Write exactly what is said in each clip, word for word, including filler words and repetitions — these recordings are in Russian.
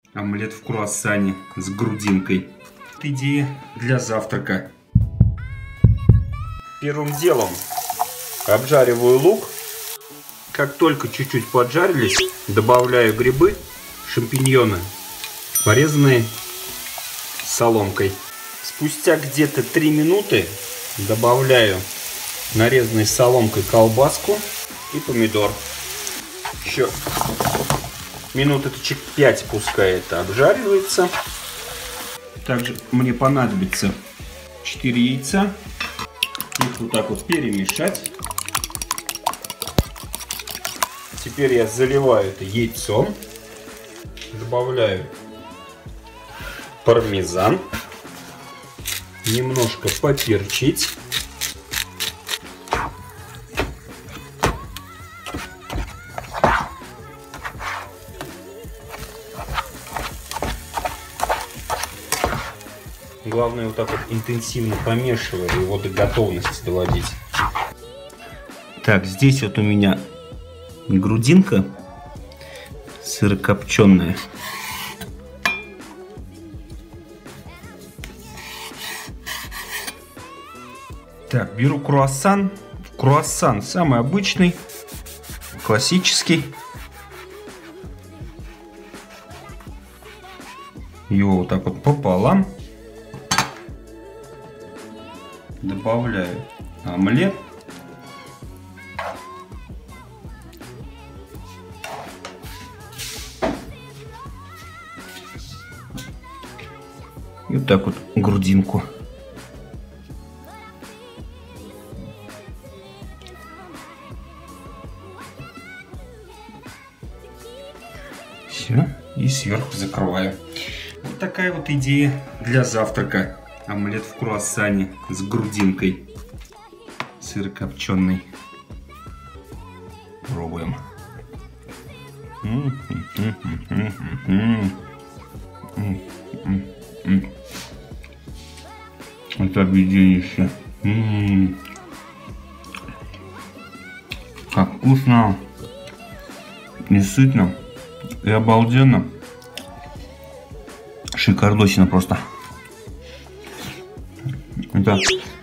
Омлет в круассане с грудинкой. Идея для завтрака. Первым делом обжариваю лук. Как только чуть-чуть поджарились, добавляю грибы, шампиньоны, порезанные соломкой. Спустя где-то три минуты добавляю нарезанной соломкой колбаску и помидор. Еще минуточек пять пускай это обжаривается. Также мне понадобится четыре яйца. Их вот так вот перемешать. Теперь я заливаю это яйцом. Добавляю пармезан. Немножко поперчить. Главное вот так вот интенсивно помешивая, его до готовности доводить. Так, здесь вот у меня грудинка сырокопченая. Так, беру круассан. Круассан самый обычный, классический. Его вот так вот пополам. Добавляю омлет. И вот так вот грудинку. Все. И сверху закрываю. Вот такая вот идея для завтрака. Омлет в круассане с грудинкой сырокопченой. Пробуем. Это объединище. Как вкусно. И сытно. И обалденно. Шикардосина просто. Это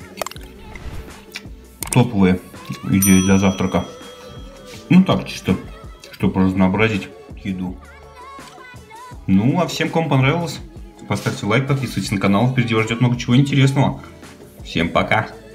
топовые идеи для завтрака. Ну так, чисто, чтобы разнообразить еду. Ну, а всем, кому понравилось, поставьте лайк, подписывайтесь на канал. Впереди вас ждет много чего интересного. Всем пока!